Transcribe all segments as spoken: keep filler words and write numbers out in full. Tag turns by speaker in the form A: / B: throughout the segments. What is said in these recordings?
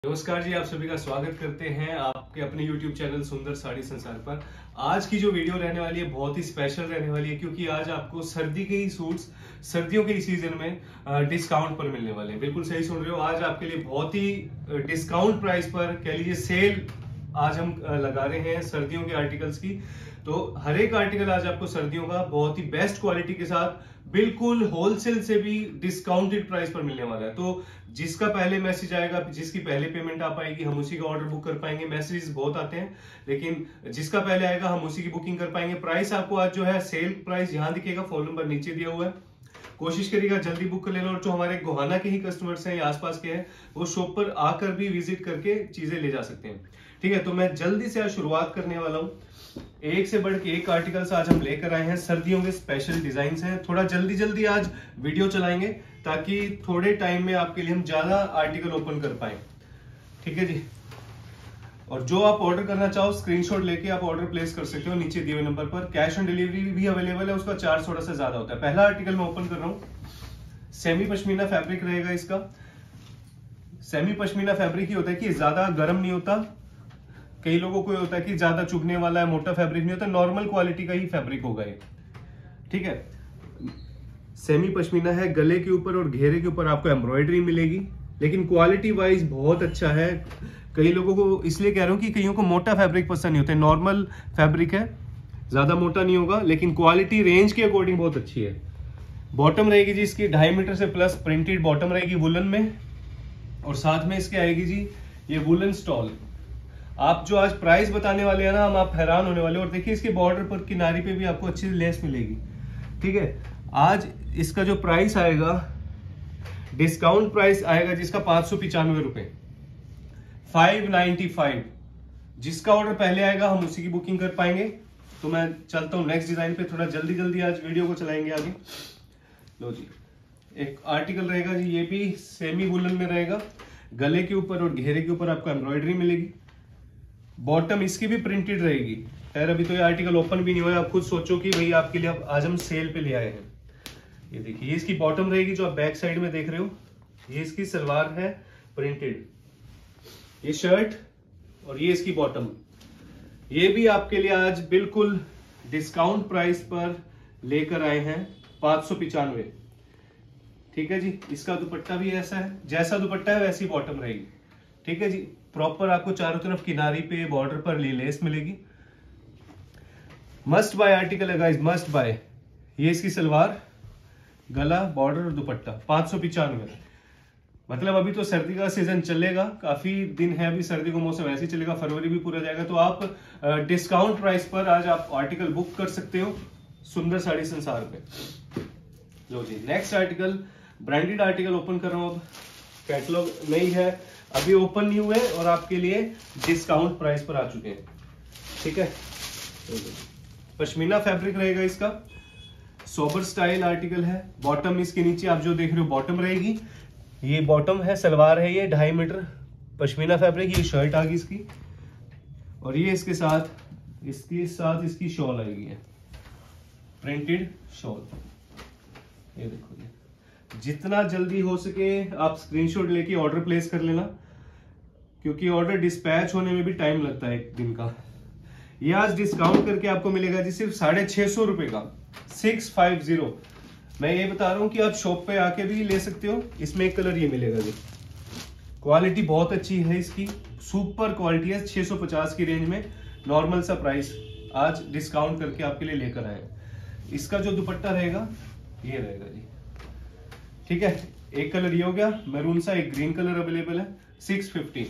A: नमस्कार जी, आप सभी का स्वागत करते हैं आपके अपने YouTube चैनल सुंदर साड़ी संसार पर। आज की जो वीडियो रहने वाली है बहुत ही स्पेशल रहने वाली है, क्योंकि आज आपको सर्दी के ही सूट्स सर्दियों के ही सीजन में डिस्काउंट पर मिलने वाले हैं। बिल्कुल सही सुन रहे हो, आज आपके लिए बहुत ही डिस्काउंट प्राइस पर, कह लीजिए सेल आज हम लगा रहे हैं सर्दियों के आर्टिकल्स की। तो हर एक आर्टिकल आज आपको सर्दियों का बहुत ही बेस्ट क्वालिटी के साथ बिल्कुल होलसेल से भी डिस्काउंटेड प्राइस पर मिलने वाला है। तो जिसका पहले मैसेज आएगा, जिसकी पहले पेमेंट आ पाएगी, हम उसी का ऑर्डर बुक कर पाएंगे। मैसेजेस बहुत आते हैं, लेकिन जिसका पहले आएगा हम उसी की बुकिंग कर पाएंगे। प्राइस आपको आज जो है सेल प्राइस यहाँ दिखेगा, फोन नंबर नीचे दिया हुआ है। कोशिश करिएगा जल्दी बुक कर लेना। और जो हमारे गोहाना के ही कस्टमर्स हैं या आसपास के हैं, वो शॉप पर आकर भी विजिट करके चीजें ले जा सकते हैं। ठीक है, तो मैं जल्दी से आज शुरुआत करने वाला हूँ। एक से बढ़ के एक आर्टिकल्स आज हम लेकर आए हैं, सर्दियों के स्पेशल डिजाइन हैं। थोड़ा जल्दी जल्दी आज वीडियो चलाएंगे ताकि थोड़े टाइम में आपके लिए हम ज्यादा आर्टिकल ओपन कर पाए। ठीक है जी। और जो आप ऑर्डर करना चाहो स्क्रीनशॉट लेके आप ऑर्डर प्लेस कर सकते हो नीचे दिए हुए नंबर पर। कैश ऑन डिलीवरी भी अवेलेबल है, उसका चार्ज थोड़ा सा ज्यादा होता है। पहला आर्टिकल मैं ओपन कर रहा हूँ, सेमी पश्मीना फैब्रिक रहेगा इसका। सेमी पश्मीना फैब्रिक ही होता है कि ज्यादा गर्म नहीं होता। कई लोगों को होता है कि ज्यादा चुभने वाला है, मोटा फैब्रिक नहीं होता, नॉर्मल क्वालिटी का ही फैब्रिक होगा ये। ठीक है, सेमी पश्मीना है। गले के ऊपर और घेरे के ऊपर आपको एम्ब्रॉयडरी मिलेगी, लेकिन क्वालिटी वाइज बहुत अच्छा है। कई लोगों को इसलिए कह रहा हूँ कि कईयों को मोटा फैब्रिक पसंद नहीं होता, नॉर्मल फैब्रिक है, ज्यादा मोटा नहीं होगा, लेकिन क्वालिटी रेंज के अकॉर्डिंग बहुत अच्छी है। बॉटम रहेगी जी इसकी ढाई मीटर से प्लस प्रिंटेड बॉटम रहेगी वुलन में, और साथ में इसके आएगी जी ये वुलन स्टॉल। आप जो आज प्राइस बताने वाले हैं ना, हम आप हैरान होने वाले। और देखिए इसके बॉर्डर पर किनारी पे भी आपको अच्छी लेस मिलेगी। ठीक है, आज इसका जो प्राइस आएगा, डिस्काउंट प्राइस आएगा जिसका पांच सौ पिचानवे रुपए, फाइव नाइनटी फाइव। जिसका ऑर्डर पहले आएगा हम उसी की बुकिंग कर पाएंगे। तो मैं चलता हूँ नेक्स्ट डिजाइन पे, थोड़ा जल्दी जल्दी आज वीडियो को चलाएंगे आगे। लो जी, एक आर्टिकल रहेगा जी, ये भी सेमी वुलन में रहेगा। गले के ऊपर और घेरे के ऊपर आपको एम्ब्रॉयडरी मिलेगी। बॉटम इसकी भी प्रिंटेड रहेगी। खैर अभी तो ये आर्टिकल ओपन भी नहीं हुआ है, आप खुद सोचो कि भाई आपके लिए आज हम सेल पे ले आए हैं। ये देखिए, ये इसकी बॉटम रहेगी जो आप बैक साइड में देख रहे हो। ये इसकी सलवार है प्रिंटेड, ये शर्ट, और ये इसकी बॉटम। ये भी आपके लिए आज बिल्कुल डिस्काउंट प्राइस पर लेकर आए हैं, पांच सौ पिचानवे। ठीक है जी, इसका दुपट्टा भी ऐसा है, जैसा दुपट्टा है वैसी बॉटम रहेगी। ठीक है जी, प्रॉपर आपको चारों तरफ किनारी पे बॉर्डर पर लेस मिलेगी। मस्ट बाय आर्टिकल है गाइस, मस्ट बाय। ये इसकी सलवार, गला, बॉर्डर और दुपट्टा, पांच सौ पिचानवे। मतलब अभी तो सर्दी का सीजन चलेगा, काफी दिन है अभी, सर्दी का मौसम ऐसे ही चलेगा, फरवरी भी पूरा जाएगा। तो आप डिस्काउंट प्राइस पर आज आप आर्टिकल बुक कर सकते हो सुंदर साड़ी संसार पे। लो जी, next article, branded article open कर रहा हूं। अब कैटलॉग में ही है, अभी ओपन नहीं हुए और आपके लिए डिस्काउंट प्राइस पर आ चुके हैं। ठीक है, पश्मीना फैब्रिक रहेगा इसका, सोबर स्टाइल आर्टिकल है। बॉटम इसके नीचे आप जो देख रहे हो बॉटम रहेगी, ये बॉटम है, सलवार है ये ढाई मीटर पश्मीना फैब्रिक। ये शर्ट आ गई इसकी, और ये इसके साथ इसके साथ इसकी शॉल आएगी, है प्रिंटेड शॉल। ये देखो, ये जितना जल्दी हो सके आप स्क्रीनशॉट लेके ऑर्डर प्लेस कर लेना, क्योंकि ऑर्डर डिस्पैच होने में भी टाइम लगता है एक दिन का। ये आज डिस्काउंट करके आपको मिलेगा जी सिर्फ साढ़े छह सौ रुपए का, सिक्स फाइव जीरो। मैं ये बता रहा हूँ कि आप शॉप पे आके भी ले सकते हो। इसमें एक कलर ये मिलेगा जी, क्वालिटी बहुत अच्छी है इसकी, सुपर क्वालिटी है। छह सौ पचास की रेंज में नॉर्मल सा प्राइस आज डिस्काउंट करके आपके लिए लेकर आए। इसका जो दुपट्टा रहेगा ये रहेगा जी। ठीक है, एक कलर ये हो गया मैरून सा, एक ग्रीन कलर अवेलेबल है, सिक्स फिफ्टी।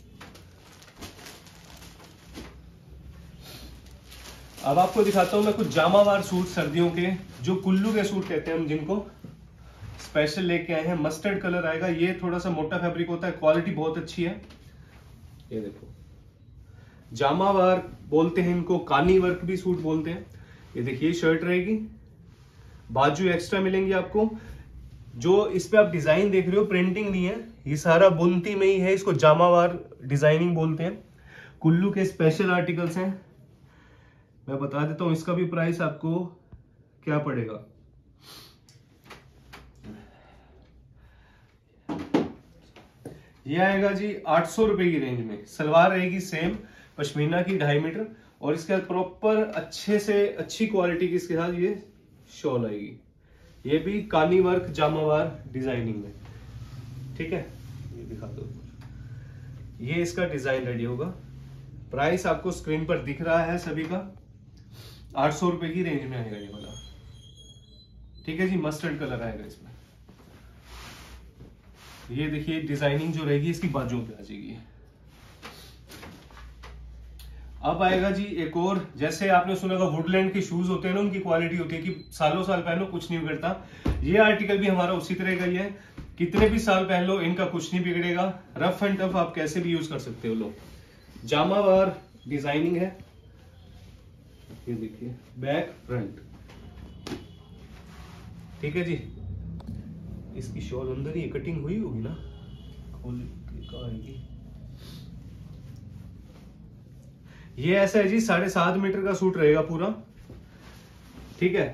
A: अब आपको दिखाता हूं मैं कुछ जामावार सूट सर्दियों के, जो कुल्लू के सूट कहते हैं हम जिनको, स्पेशल लेके आए हैं। मस्टर्ड कलर आएगा, ये थोड़ा सा मोटा फैब्रिक होता है, क्वालिटी बहुत अच्छी है। ये देखो, जामावार बोलते हैं इनको, कानी वर्क भी सूट बोलते हैं। ये देखिए शर्ट रहेगी, बाजू एक्स्ट्रा मिलेंगी आपको। जो इस पे आप डिजाइन देख रहे हो प्रिंटिंग नहीं है, ये सारा बुनती में ही है, इसको जामावार डिजाइनिंग बोलते हैं। कुल्लू के स्पेशल आर्टिकल्स हैं। मैं बता देता हूं इसका भी प्राइस आपको क्या पड़ेगा। ये आएगा जी आठ सौ रुपए की रेंज में। सलवार रहेगी सेम पश्मीना की ढाई मीटर, और इसके साथ प्रॉपर अच्छे से अच्छी क्वालिटी की इसके साथ ये शॉल आएगी। ये भी कानी वर्क जामावार डिजाइनिंग में, ठीक है। ये दिखा दो, ये इसका डिजाइन रेडी होगा। प्राइस आपको स्क्रीन पर दिख रहा है सभी का, आठ सौ रुपए की रेंज में आएगा ये वाला, ठीक है जी। मस्टर्ड कलर आएगा इसमें। ये देखिए डिजाइनिंग जो रहेगी इसकी बाजू पे आ जाएगी। अब आएगा जी एक और, जैसे आपने सुना होगा वुडलैंड के शूज होते हैं ना, उनकी क्वालिटी होती है कि सालों साल पहनो कुछ नहीं बिगड़ता। ये आर्टिकल भी हमारा उसी तरह का ही है, कितने भी साल पहन लो इनका कुछ नहीं बिगड़ेगा। रफ एंड टफ आप कैसे भी यूज कर सकते हो लोग। जामावार डिजाइनिंग है, ये देखिए बैक फ्रंट, ठीक है जी। इसकी शॉल अंदर ही कटिंग हुई होगी ना, खोल के आएगी। ये ऐसा है जी साढ़े सात मीटर का सूट रहेगा पूरा, ठीक है।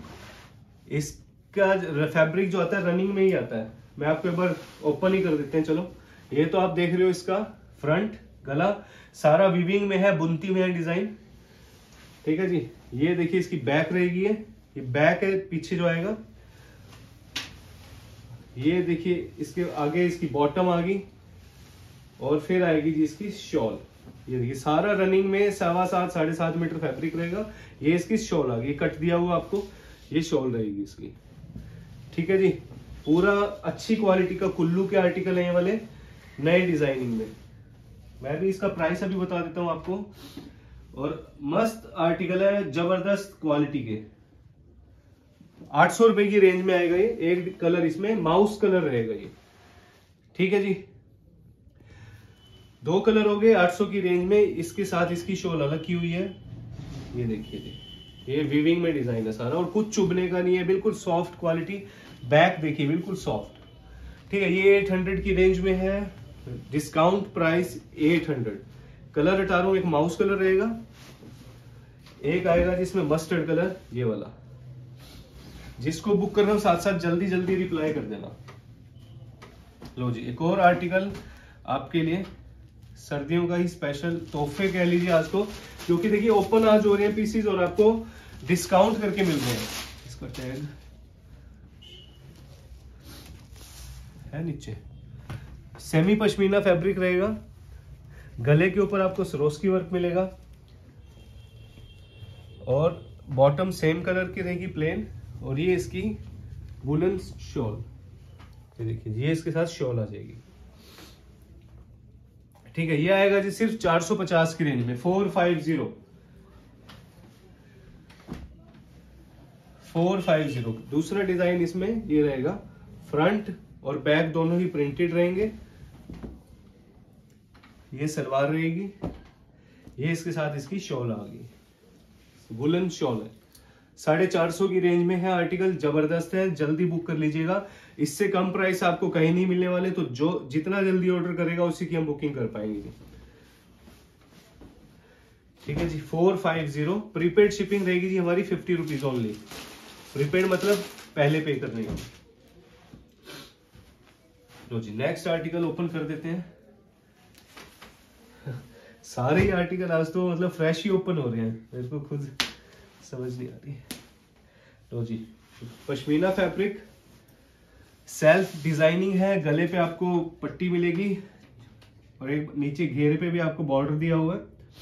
A: इसका फैब्रिक जो आता है रनिंग में ही आता है। मैं आपको एक बार ओपन ही कर देते हैं, चलो। ये तो आप देख रहे हो इसका फ्रंट, गला सारा वीविंग में है, बुनती में है डिजाइन, ठीक है जी। ये देखिए इसकी बैक रहेगी, है ये बैक है, पीछे जो आएगा। ये देखिए इसके आगे इसकी बॉटम आ गई, और फिर आएगी जी इसकी शॉल। ये देखिए सारा रनिंग में सवा सात साढ़े सात मीटर फैब्रिक रहेगा। ये इसकी शॉल आ गई, कट दिया हुआ आपको, ये शॉल रहेगी इसकी, ठीक है जी। पूरा अच्छी क्वालिटी का कुल्लू के आर्टिकल है ये वाले, नए डिजाइनिंग में। मैं भी इसका प्राइस अभी बता देता हूं आपको। और मस्त आर्टिकल है, जबरदस्त क्वालिटी के। आठ सौ रुपए की रेंज में आएगा ये। एक कलर इसमें माउस कलर रहेगा ये, ठीक है जी। दो कलर हो गए आठ सौ की रेंज में। इसके साथ इसकी शॉल अलग की हुई है, ये देखिए जी। ये वीविंग में डिजाइन है सारा, और कुछ चुभने का नहीं है, बिल्कुल सॉफ्ट क्वालिटी। बैक देखिए बिल्कुल सॉफ्ट, ठीक है। ये आठ सौ की रेंज में है, डिस्काउंट प्राइस आठ सौ। कलर हटा रहा हूं, एक माउस कलर रहेगा, एक आएगा जिसमें मस्टर्ड कलर, ये वाला। जिसको बुक कर रहे हो साथ साथ जल्दी जल्दी रिप्लाई कर देना। लो जी एक और आर्टिकल आपके लिए, सर्दियों का ही स्पेशल तोहफे कह लीजिए आज को, क्योंकि देखिए ओपन आज हो रहे हैं पीसीज और आपको डिस्काउंट करके मिल रहे हैं। इसका टैग है नीचे, सेमी पश्मीना फैब्रिक रहेगा। गले के ऊपर आपको सरोस्की वर्क मिलेगा, और बॉटम सेम कलर की रहेगी प्लेन, और ये इसकी वुलन शॉल, ये देखिए ये इसके साथ शॉल आ जाएगी, ठीक है। ये आएगा जी सिर्फ चार सौ पचास की रेंज में, four five zero four five zero. दूसरा डिजाइन इसमें ये रहेगा, फ्रंट और बैक दोनों ही प्रिंटेड रहेंगे। ये सलवार रहेगी, ये इसके साथ इसकी शॉल आ गई, वुलन शॉल है। साढ़े चार सौ की रेंज में है आर्टिकल, जबरदस्त है, जल्दी बुक कर लीजिएगा। इससे कम प्राइस आपको कहीं नहीं मिलने वाले, तो जो जितना जल्दी ऑर्डर करेगा उसी की हम बुकिंग कर पाएंगे, ठीक है जी। Four five zero. Prepaid shipping रहेगी जी हमारी फिफ्टी रुपीज ओनली। प्रीपेड मतलब पहले पे करने का। लो जी नेक्स्ट आर्टिकल ओपन कर देते हैं। सारे ही आर्टिकल आज तो मतलब फ्रेश ही ओपन हो रहे हैं, मेरे को खुद समझ नहीं आ रही। लो जी पश्मीना फैब्रिक, सेल्फ डिजाइनिंग है। गले पे आपको पट्टी मिलेगी, और एक नीचे घेरे पे भी आपको बॉर्डर दिया हुआ है।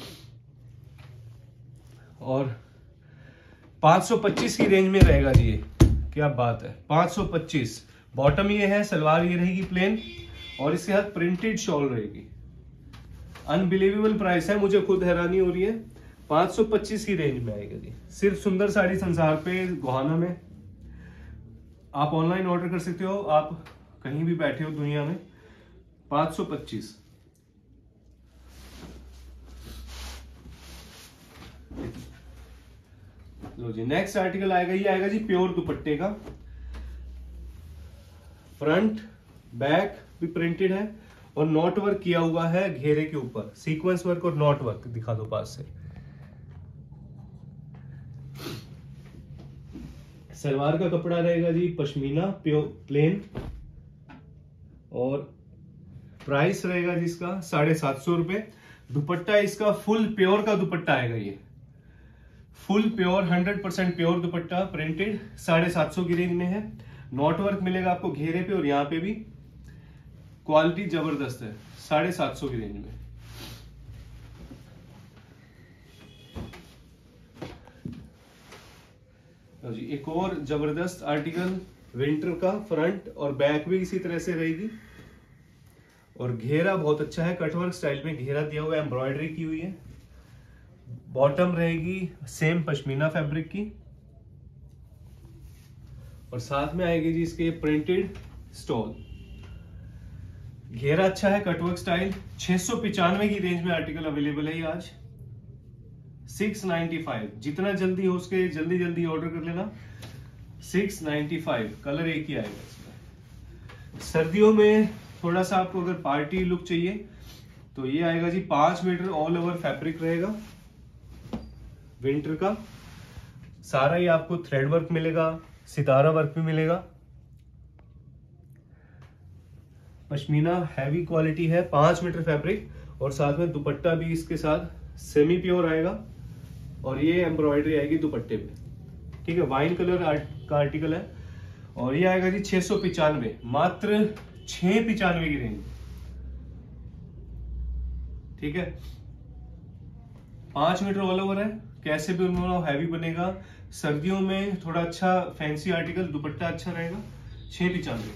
A: और पाँच सौ पच्चीस की रेंज में रहेगा जी ये, क्या बात है। पाँच सौ पच्चीस। बॉटम ये है, सलवार ये रहेगी प्लेन, और इसके साथ प्रिंटेड शॉल रहेगी। अनबिलीवेबल प्राइस है, मुझे खुद हैरानी हो रही है। पाँच सौ पच्चीस की रेंज में आएगा जी, सिर्फ सुंदर साड़ी संसार पे गोहाना में। आप ऑनलाइन ऑर्डर कर सकते हो, आप कहीं भी बैठे हो दुनिया में। पाँच सौ पच्चीस। लो जी नेक्स्ट आर्टिकल आएगा, ये आएगा जी प्योर दुपट्टे का। फ्रंट बैक भी प्रिंटेड है, और नॉट वर्क किया हुआ है घेरे के ऊपर, सीक्वेंस वर्क और नॉट वर्क। दिखा दो पास से। सलवार का कपड़ा रहेगा जी पश्मीना प्योर प्लेन, और प्राइस रहेगा जिसका साढ़े सात सौ रुपए। दुपट्टा इसका फुल प्योर का दुपट्टा आएगा, ये full pure hundred percent pure dupatta printed साढ़े सात सौ की रेंज में है। नॉट वर्क मिलेगा आपको घेरे पे और यहाँ पे भी, क्वालिटी जबरदस्त है साढ़े सात सौ की रेंज में। जी एक और जबरदस्त आर्टिकल विंटर का, फ्रंट और बैक भी इसी तरह से रहेगी और घेरा बहुत अच्छा है, कटवर्क स्टाइल में घेरा दिया हुआ है, एम्ब्रॉयडरी की हुई है। बॉटम रहेगी सेम पश्मीना फैब्रिक की और साथ में आएगी जी इसके प्रिंटेड स्टॉल। घेरा अच्छा है, कटवर्क स्टाइल। छह सौ पिचानवे की रेंज में आर्टिकल अवेलेबल है ये आज, सिक्स नाइनटी फाइव। जितना जल्दी हो उसके जल्दी जल्दी ऑर्डर कर लेना। सिक्स नाइनटी फाइव, कलर एक ही आएगा इसमें। सर्दियों में थोड़ा सा आपको अगर पार्टी लुक चाहिए तो ये आएगा जी, पांच मीटर ऑल ओवर फैब्रिक रहेगा विंटर का। सारा ही आपको थ्रेड वर्क मिलेगा, सितारा वर्क भी मिलेगा। पश्मीना हैवी क्वालिटी है, पांच मीटर फैब्रिक और साथ में दुपट्टा भी इसके साथ सेमी प्योर आएगा और ये एम्ब्रॉयडरी आएगी दुपट्टे पे, ठीक है। वाइन कलर आर्ट का आर्टिकल है और ये आएगा जी छह सौ पिचानवे, मात्र छह पिचानवे की रेंज, ठीक है। पांच मीटर ऑल ओवर है, कैसे भी उन्होंने हैवी बनेगा। सर्दियों में थोड़ा अच्छा फैंसी आर्टिकल, दुपट्टा अच्छा रहेगा, छह पिचानवे।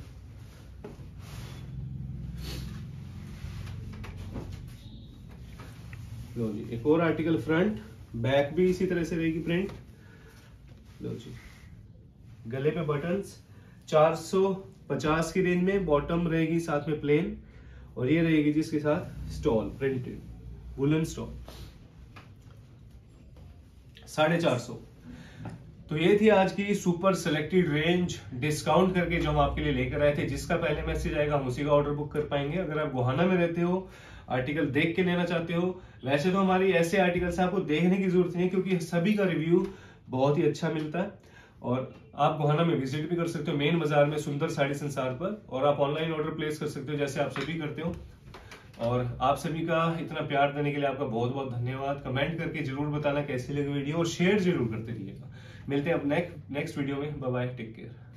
A: लो जी एक और आर्टिकल, फ्रंट बैक भी इसी तरह से रहेगी प्रिंट। लो जी गले पे बटन्स, चार सौ पचास की रेंज में। बॉटम रहेगी साथ में प्लेन और ये रहेगी जिसके साथ स्टॉल प्रिंटेड वुलन स्टॉल, साढ़े चार सौ। तो ये थी आज की सुपर सेलेक्टेड रेंज डिस्काउंट करके जो हम आपके लिए लेकर आए थे। जिसका पहले मैसेज आएगा हम उसी का ऑर्डर बुक कर पाएंगे। अगर आप गोहाना में रहते हो, आर्टिकल देख के लेना चाहते हो, वैसे तो हमारी ऐसे आर्टिकल्स आपको देखने की जरूरत नहीं है क्योंकि सभी का रिव्यू बहुत ही अच्छा मिलता है और आप गोहाना में विजिट भी कर सकते हो मेन बाजार में सुंदर साड़ी संसार पर, और आप ऑनलाइन ऑर्डर प्लेस कर सकते हो जैसे आप सभी करते हो। और आप सभी का इतना प्यार देने के लिए आपका बहुत बहुत धन्यवाद। कमेंट करके जरूर बताना कैसी लगी वीडियो और शेयर जरूर करते रहिएगा। मिलते हैं अब नेक्स्ट नेक्स्ट वीडियो में। Bye bye, take care.